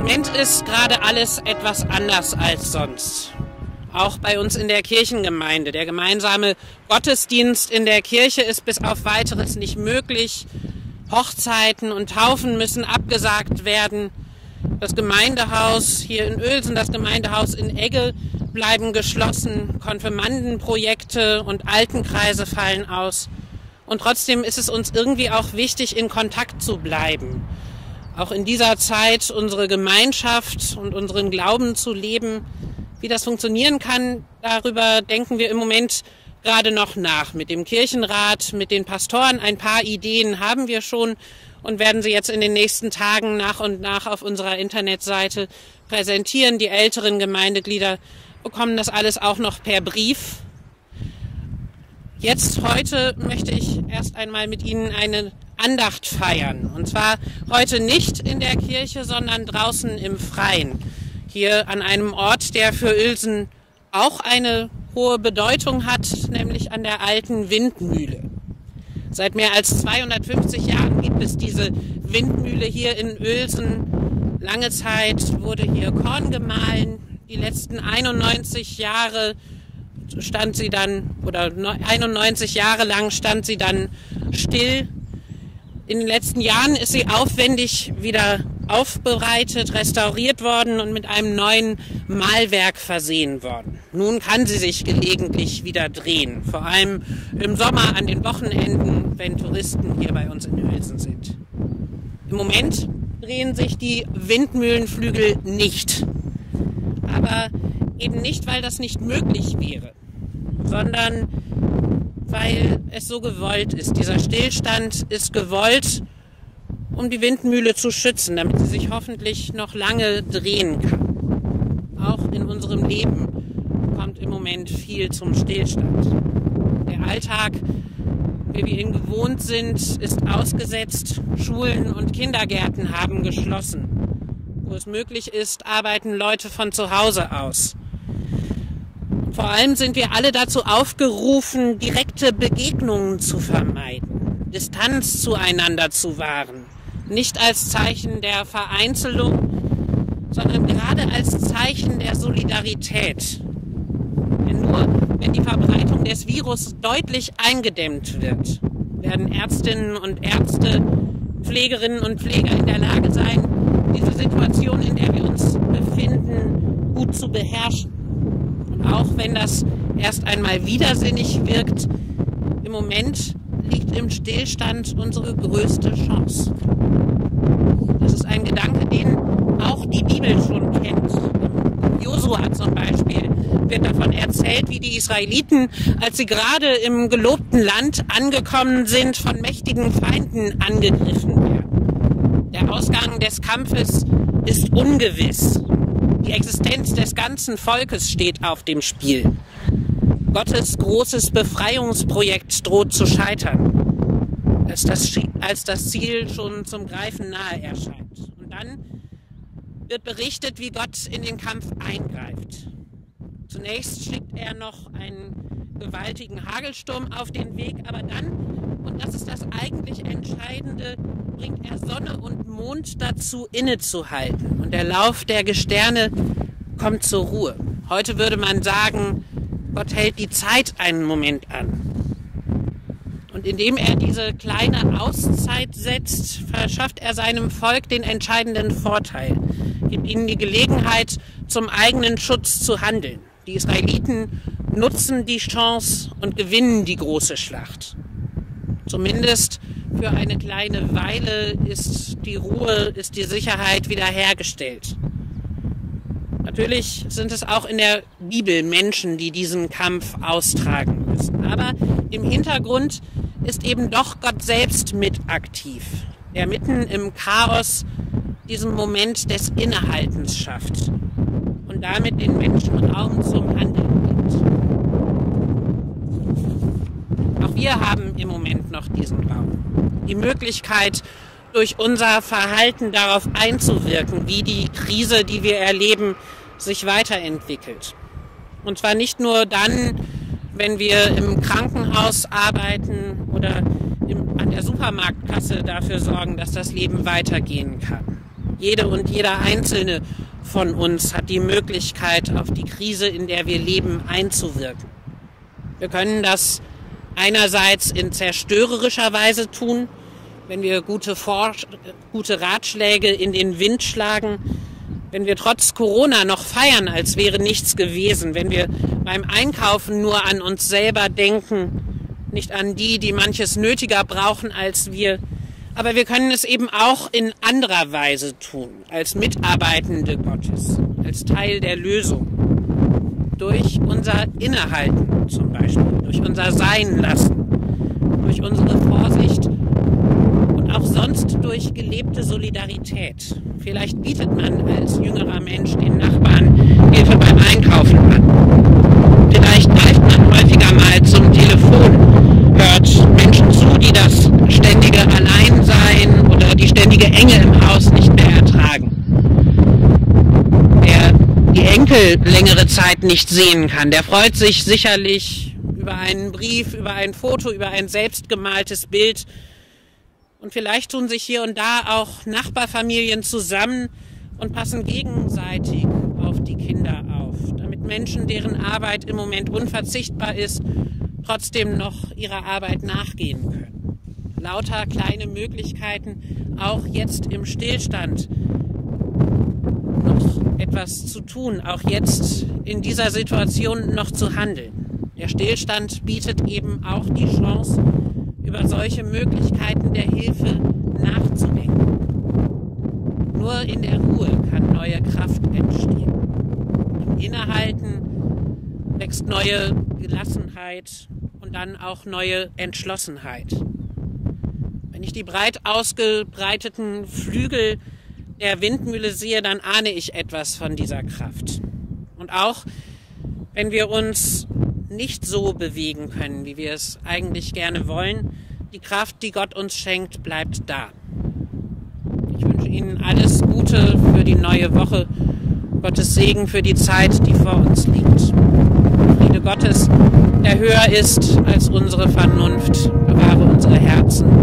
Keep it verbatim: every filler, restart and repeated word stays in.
Moment ist gerade alles etwas anders als sonst. Auch bei uns in der Kirchengemeinde. Der gemeinsame Gottesdienst in der Kirche ist bis auf Weiteres nicht möglich. Hochzeiten und Taufen müssen abgesagt werden. Das Gemeindehaus hier in Uelsen, das Gemeindehaus in Egge bleiben geschlossen. Konfirmandenprojekte und Altenkreise fallen aus. Und trotzdem ist es uns irgendwie auch wichtig, in Kontakt zu bleiben. Auch in dieser Zeit unsere Gemeinschaft und unseren Glauben zu leben. Wie das funktionieren kann, darüber denken wir im Moment gerade noch nach. Mit dem Kirchenrat, mit den Pastoren, ein paar Ideen haben wir schon und werden sie jetzt in den nächsten Tagen nach und nach auf unserer Internetseite präsentieren. Die älteren Gemeindeglieder bekommen das alles auch noch per Brief. Jetzt, heute, möchte ich erst einmal mit Ihnen eine Andacht feiern. Und zwar heute nicht in der Kirche, sondern draußen im Freien. Hier an einem Ort, der für Uelsen auch eine hohe Bedeutung hat, nämlich an der alten Windmühle. Seit mehr als zweihundertfünfzig Jahren gibt es diese Windmühle hier in Uelsen. Lange Zeit wurde hier Korn gemahlen. Die letzten einundneunzig Jahre stand sie dann, oder einundneunzig Jahre lang stand sie dann still. In den letzten Jahren ist sie aufwendig wieder aufbereitet, restauriert worden und mit einem neuen Mahlwerk versehen worden. Nun kann sie sich gelegentlich wieder drehen, vor allem im Sommer an den Wochenenden, wenn Touristen hier bei uns in Uelsen sind. Im Moment drehen sich die Windmühlenflügel nicht, aber eben nicht, weil das nicht möglich wäre, sondern weil es so gewollt ist. Dieser Stillstand ist gewollt, um die Windmühle zu schützen, damit sie sich hoffentlich noch lange drehen kann. Auch in unserem Leben kommt im Moment viel zum Stillstand. Der Alltag, wie wir ihn gewohnt sind, ist ausgesetzt. Schulen und Kindergärten haben geschlossen. Wo es möglich ist, arbeiten Leute von zu Hause aus. Vor allem sind wir alle dazu aufgerufen, direkte Begegnungen zu vermeiden, Distanz zueinander zu wahren. Nicht als Zeichen der Vereinzelung, sondern gerade als Zeichen der Solidarität. Denn nur wenn die Verbreitung des Virus deutlich eingedämmt wird, werden Ärztinnen und Ärzte, Pflegerinnen und Pfleger in der Lage sein, diese Situation, in der wir uns befinden, gut zu beherrschen. Und auch wenn das erst einmal widersinnig wirkt, im Moment liegt im Stillstand unsere größte Chance. Das ist ein Gedanke, den auch die Bibel schon kennt. Josua zum Beispiel wird davon erzählt, wie die Israeliten, als sie gerade im gelobten Land angekommen sind, von mächtigen Feinden angegriffen werden. Der Ausgang des Kampfes ist ungewiss. Die Existenz des ganzen Volkes steht auf dem Spiel. Gottes großes Befreiungsprojekt droht zu scheitern, als das, als das Ziel schon zum Greifen nahe erscheint. Und dann wird berichtet, wie Gott in den Kampf eingreift. Zunächst schickt er noch einen gewaltigen Hagelsturm auf den Weg, aber dann, und das ist das eigentlich Entscheidende, bringt er Sonne und Mond dazu, innezuhalten. Und der Lauf der Gestirne kommt zur Ruhe. Heute würde man sagen, Gott hält die Zeit einen Moment an. Und indem er diese kleine Auszeit setzt, verschafft er seinem Volk den entscheidenden Vorteil, gibt ihnen die Gelegenheit, zum eigenen Schutz zu handeln. Die Israeliten nutzen die Chance und gewinnen die große Schlacht. Zumindest für eine kleine Weile ist die Ruhe, ist die Sicherheit wiederhergestellt. Natürlich sind es auch in der Bibel Menschen, die diesen Kampf austragen müssen. Aber im Hintergrund ist eben doch Gott selbst mit aktiv, der mitten im Chaos diesen Moment des Innehaltens schafft und damit den Menschen Raum zum Handeln gibt. Auch wir haben im Moment noch diesen Raum. Die Möglichkeit, durch unser Verhalten darauf einzuwirken, wie die Krise, die wir erleben, sich weiterentwickelt. Und zwar nicht nur dann, wenn wir im Krankenhaus arbeiten oder im, an der Supermarktkasse dafür sorgen, dass das Leben weitergehen kann. Jede und jeder Einzelne von uns hat die Möglichkeit, auf die Krise, in der wir leben, einzuwirken. Wir können das einerseits in zerstörerischer Weise tun, wenn wir gute, Vor- gute Ratschläge in den Wind schlagen, wenn wir trotz Corona noch feiern, als wäre nichts gewesen, wenn wir beim Einkaufen nur an uns selber denken, nicht an die, die manches nötiger brauchen als wir. Aber wir können es eben auch in anderer Weise tun, als Mitarbeitende Gottes, als Teil der Lösung. Durch unser Innehalten zum Beispiel, durch unser Seinlassen, durch unsere Vorsicht und auch sonst durch gelebte Solidarität. Vielleicht bietet man als jüngerer Mensch den Nachbarn Hilfe beim Einkaufen an. Vielleicht greift man häufiger mal zum Telefon, hört Menschen zu, die das ständige Alleinsein oder die ständige Enge im Haus nicht mehr ertragen. Wer die Enkel längere Zeit nicht sehen kann, der freut sich sicherlich über einen Brief, über ein Foto, über ein selbstgemaltes Bild. Und vielleicht tun sich hier und da auch Nachbarfamilien zusammen und passen gegenseitig auf die Kinder auf, damit Menschen, deren Arbeit im Moment unverzichtbar ist, trotzdem noch ihrer Arbeit nachgehen können. Lauter kleine Möglichkeiten, auch jetzt im Stillstand noch etwas zu tun, auch jetzt in dieser Situation noch zu handeln. Der Stillstand bietet eben auch die Chance, über solche Möglichkeiten der Hilfe nachzudenken. Nur in der Ruhe kann neue Kraft entstehen. Im Innehalten wächst neue Gelassenheit und dann auch neue Entschlossenheit. Wenn ich die breit ausgebreiteten Flügel der Windmühle sehe, dann ahne ich etwas von dieser Kraft. Und auch wenn wir uns nicht so bewegen können, wie wir es eigentlich gerne wollen, die Kraft, die Gott uns schenkt, bleibt da. Ich wünsche Ihnen alles Gute für die neue Woche, Gottes Segen für die Zeit, die vor uns liegt. Friede Gottes, der höher ist als unsere Vernunft, bewahre unsere Herzen